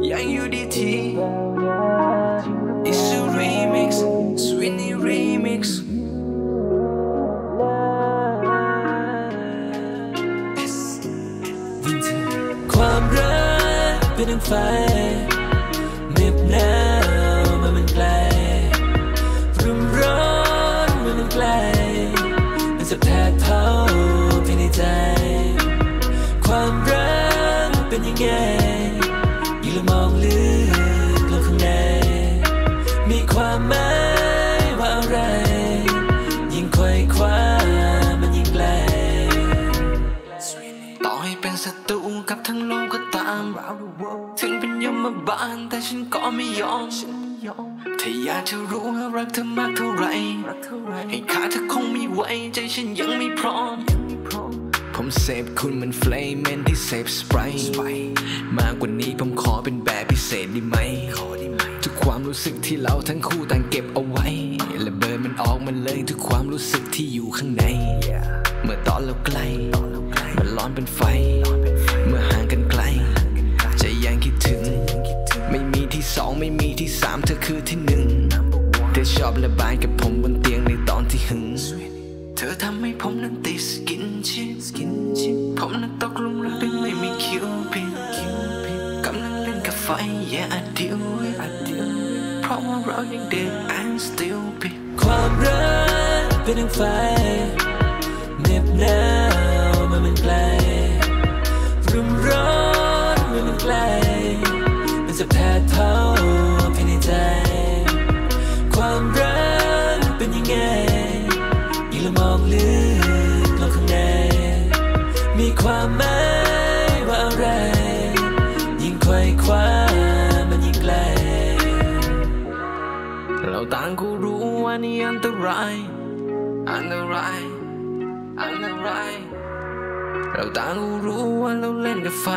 ยังอยู่ดีที It's a remix Sweeny remix ความรักเป็นดังไฟเหน็บหนาวเมื่อมันไกลรุ่มร้อนเมื่อมันไกลมันจะแผดเผาภายในใจความรักเป็นยังไงยิ่งเรามองลึกลงข้างในมีความหมายว่าอะไรยิ่งไขว่คว้ามันยิ่งไกลต่อให้เป็นศัตรูกับทั้งโลกก็ตามถึงเป็นยมบาลแต่ฉันก็ไม่ยอมถ้าอยากจะรู้ว่ารักเธอมากเท่าไรให้ขาดเธอคงไม่ไหวใจฉันยังไม่พร้อมผมเสพคุณเหมือนเฟลมเมนที่เสพสไปร์มากกว่านี้ผมขอเป็นแบบพิเศษได้ไหมทุกความรู้สึกที่เราทั้งคู่ต่างเก็บเอาไว้และเบิร์นมันออกมาเลยทุกความรู้สึกที่อยู่ข้างในเมื่อตอนเราใกล้มันร้อนเป็นไฟเมื่อห่างกันไกลใจยังคิดถึงไม่มีที่สองไม่มีที่สามเธอคือที่หนึ่งเธอชอบระบายกับผมบนเตียงในตอนที่หึงเธอทำให้ผมนั้นติดสกินชิปผมนั้นตกหลุมรักได้ไม่มีคิวปิดกำลังเล่นกับไฟ yeah I deal with เพราะว่าเรายังเด็ก I'm still big ความรักเป็นดังไฟเหน็บหนาวเมื่อมันไกลรุ่มร้อนเมื่อมันไกลมันจะแผดเผาภายในใจความรักเป็นยังไงยิ่งเรามองลึกลงข้างในมีความหมายว่าอะไรยิ่งไขว่คว้ามันยิ่งไกลเราต่างก็รู้ว่านี่อันตรายเราต่างก็รู้ว่าเราเล่นกับไฟ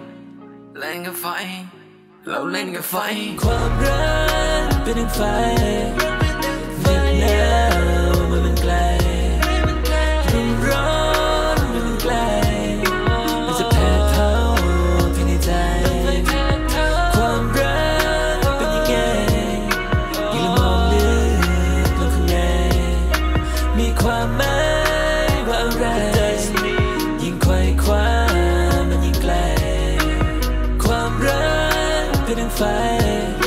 เราเล่นกับไฟความรักเป็นดังไฟเหน็บหนาวเมื่อมันไกลรุ่มร้อนเมื่อมันไกลมันจะแผดเผาภายในใจความรักเป็นยังไงยิ่งเรามองลึกลงข้างในมีความหมายว่าอะไรยิ่งไขว่คว้ามันยิ่งไกลความรักเป็นดังไฟ